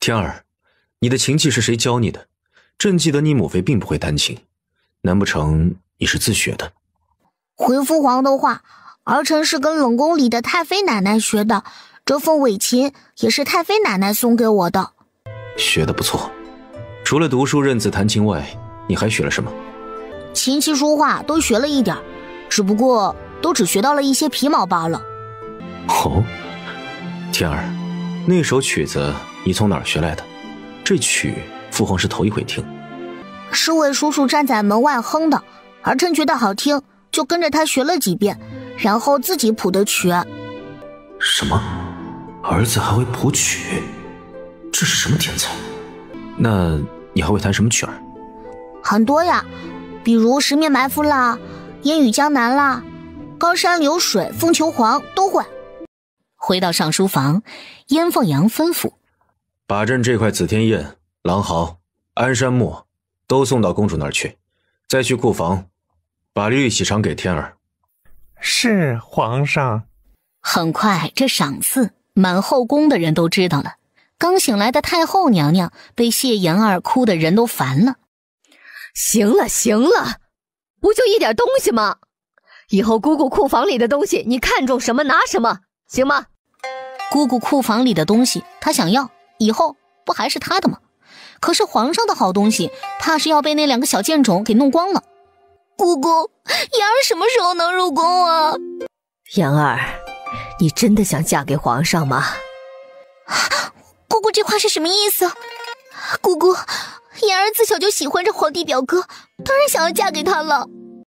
天儿，你的琴技是谁教你的？朕记得你母妃并不会弹琴，难不成你是自学的？ 回父皇的话，儿臣是跟冷宫里的太妃奶奶学的，这份尾琴也是太妃奶奶送给我的。 学得不错，除了读书认字弹琴外，你还学了什么？ 琴棋书画都学了一点，只不过都只学到了一些皮毛罢了。 哦，天儿，那首曲子你从哪儿学来的？这曲父皇是头一回听。 侍卫叔叔站在门外哼的，儿臣觉得好听，就跟着他学了几遍，然后自己谱的曲。 什么？儿子还会谱曲？这是什么天才？那你还会弹什么曲儿？ 很多呀，比如十面埋伏啦，烟雨江南啦，高山流水凤求凰都会。 回到上书房，燕凤阳吩咐： 把朕这块紫天燕、狼毫、鞍山墨都送到公主那儿去，再去库房把玉玺赏给天儿。 是皇上。 很快，这赏赐满后宫的人都知道了。刚醒来的太后娘娘被谢妍儿哭得人都烦了。 行了行了，不就一点东西吗？以后姑姑库房里的东西你看中什么拿什么，行吗？ 姑姑库房里的东西她想要，以后不还是她的吗？可是皇上的好东西怕是要被那两个小贱种给弄光了。 姑姑，妍儿什么时候能入宫啊？ 妍儿，你真的想嫁给皇上吗？ 姑姑这话是什么意思？姑姑，妍儿自小就喜欢着皇帝表哥，当然想要嫁给他了。